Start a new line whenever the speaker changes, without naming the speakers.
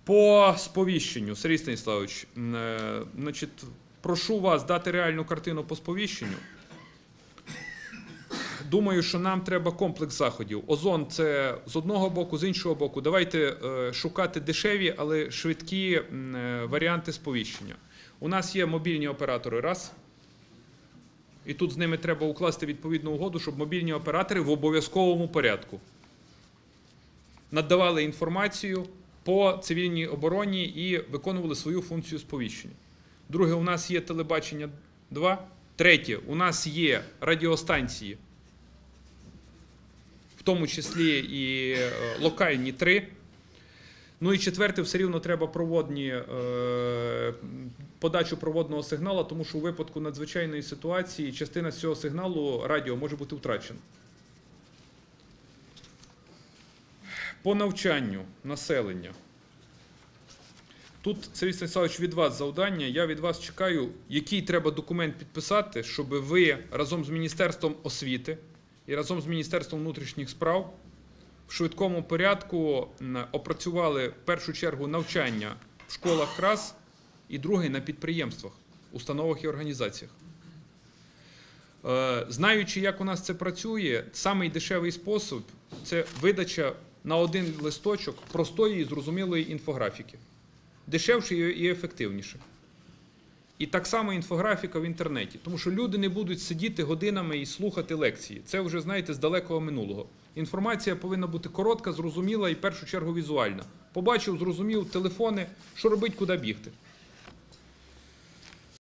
По сповіщенню, Сергій Станіславович, значить, прошу вас дати реальну картину по сповіщенню. Думаю, що нам треба комплекс заходів. Озон – це з одного боку, з іншого боку. Давайте шукати дешеві, але швидкі варіанти сповіщення. У нас є мобільні оператори, раз. І тут з ними треба укласти відповідну угоду, щоб мобільні оператори в обов'язковому порядку надавали інформацію по цивільній обороні і виконували свою функцію сповіщення. Друге, у нас є телебачення 2. Третє, у нас є радіостанції, в тому числі і локальні 3. Ну і четверте, все рівно треба подачу проводного сигналу, тому що у випадку надзвичайної ситуації частина з цього сигналу радіо може бути втрачена. По навчанню населення. Тут, Сергій Станіславович, від вас завдання. Я від вас чекаю, який треба документ підписати, щоб ви разом з Міністерством освіти і разом з Міністерством внутрішніх справ в швидкому порядку опрацювали в першу чергу навчання в школах раз і друге на підприємствах, установах і організаціях. Знаючи, як у нас це працює, самий дешевий спосіб – це видача на один листочок простої і зрозумілої інфографіки. Дешевше і ефективніше. І так само інфографіка в інтернеті. Тому що люди не будуть сидіти годинами і слухати лекції. Це вже, знаєте, з далекого минулого. Інформація повинна бути коротка, зрозуміла і в першу чергу візуальна. Побачив, зрозумів, телефони, що робити, куди бігти.